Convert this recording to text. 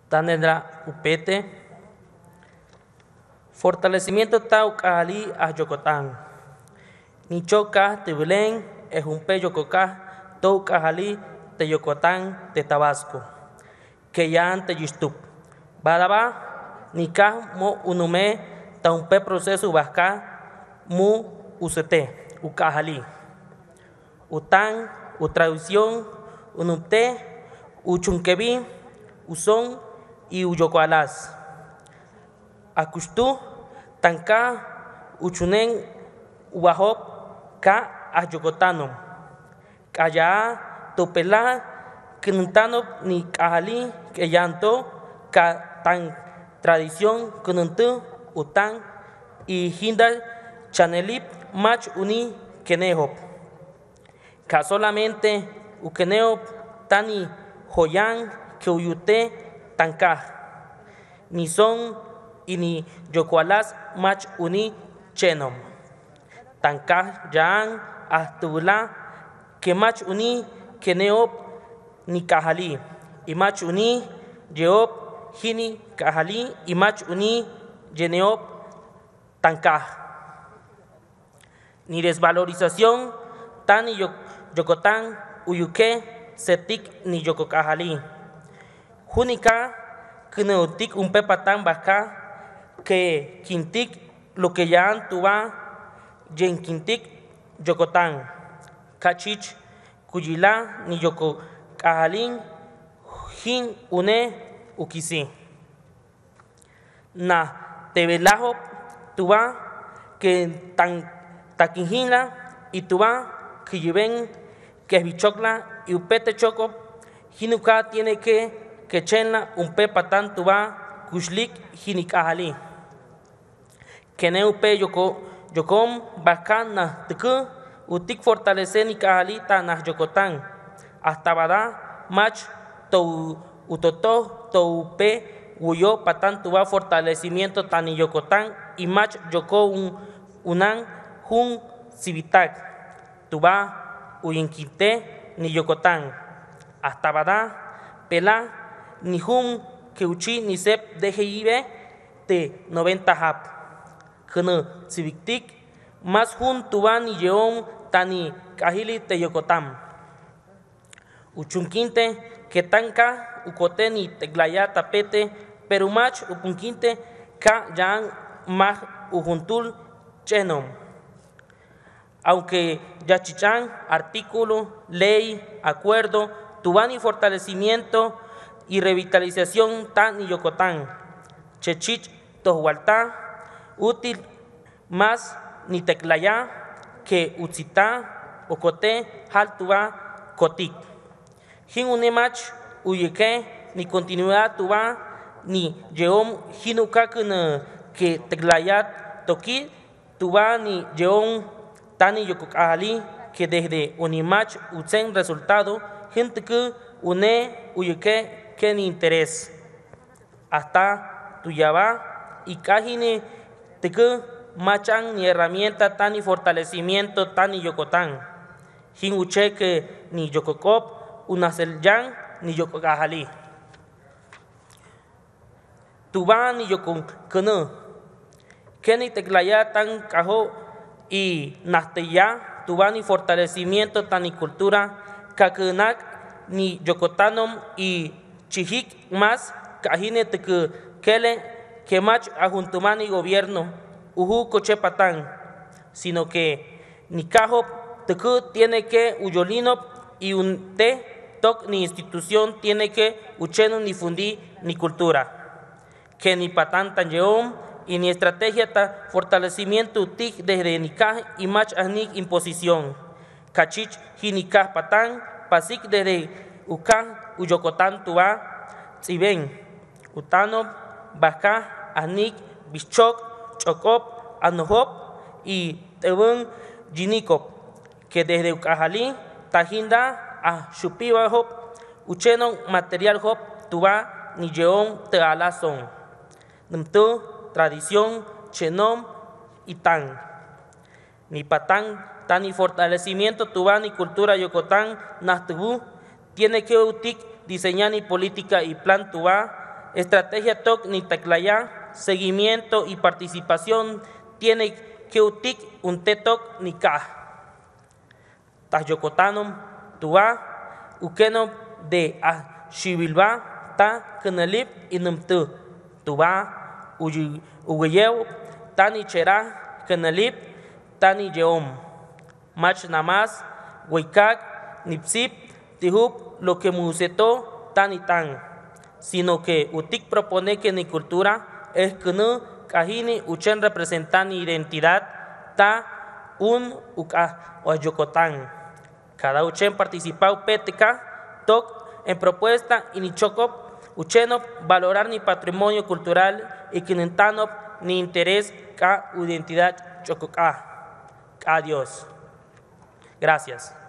Tanedra upete. Fortalecimiento taucali a Yocotán. Nichoca de Belén es un peyococa taucali de Yocotán de Tabasco. Que ya ante Yustup. Badaba nika mo unume ta un pe proceso vasca mu usete ucajali. Utan, utraducción, unupte, uchunkebi, usón y uyocoalas. Akustu, tanka, uchunen, uahop, ka ayocotano. Kaya, topela, kenutano ni kahali, que llanto, ka tan tradición, kenuntu, utan, y hinda, chanelip, mach uni, kenehop. Ka solamente, ukeneo, tani, joyan, que uyute, tanka. Ni son, y ni yocualas mach uni chenom. Tanka yan astula que mach uni keneop ni kahali. Y mach uni yeop hini kahali y mach uni yeneop tanka. Ni desvalorización tan ni yocotán uyuke setik ni yococahali. Junica kneotik un pepatán vasca que quintic lo que ya antuva yen quintic yocotán cachich cuyila ni yoco cajalín jin une ukisi na tevelajo tuva que tan taquinjina y tuva que lleven que bichocla y upete choco jinuka tiene que chenla un pepatán tuva kushlik jinikahali. Keneupe yokom bakan na tuku utik fortalecer ni kahalita na yocotán. Hasta bada mach to utoto to pe uyo patan tuva fortalecimiento tani yocotán y mach yoko unan jun civitak tuva uyinquite ni yocotán. Hasta bada pela ni jun que uchi ni sep deje ibe de 90 hap. Kene civictic más jun tuban y yeom tani kahili te yocotam. Uchunquinte que tanka ucote ni teglaya tapete pero mach upunquinte ka yan maj ujuntul chenom. Aunque yachichan, artículo, ley, acuerdo, tuban y fortalecimiento y revitalización tan y yocotán. Chechich tohualta, útil más ni teclaya que utzita ocote haltuva cotic. Jin unemach uyeke ni continuidad tuva ni yeom jinuka que teclayat toki tuva ni yeom tani yococali que desde unimach utzen resultado gente que une uyeke que ni interés hasta tuyaba y cajine te que machan ni herramienta tan ni fortalecimiento tan ni yocotán jin uche que ni yococop una seljan ni yococajali tuba ni yococano que ni teclaya tan cajo y nasteya tuba ni fortalecimiento tan ni cultura kakenak ni yocotanom y chihik más cajine te que kele que mach ajuntumani gobierno uhu cochepatán sino que ni cajo te que tiene que uyolino y un te toc ni institución tiene que ucheno ni fundi ni cultura que ni patán tan yeom y ni estrategia ta fortalecimiento tic desde nikah y mach ahnik imposición cachich jinikah patán pasik desde ukan uyocotán tuva tsiben utano baka ahnik bichok chokop anohop y tebun jinikop que desde ukajali tajinda a shupiwa hop uchenon material hop tuva ni yeon te alazon nemtu tradición chenom y tan ni patán tan y fortalecimiento tuva ni cultura yocotán nastubu tiene que utik diseñar ni política y plan tuva estrategia toc ni teclaya, seguimiento y participación tiene que utic un tetok ni ka. Tayocotanum tuva, ukeno de a shibilba, ta kenelip inumtu, tuva, uyew, tani chera, kenelip, tani yeom. Mach namas, huicag, nipsip, tihup, lo que museto, tani tan. Sino que utic propone que ni cultura es que no kahini uchen representan identidad ta un uka o yocotán. Cada uchen participado PTK toc en propuesta y ni chocop uchenop valorar ni patrimonio cultural y quinentanop ni interés ka identidad chococa. Adiós. Gracias.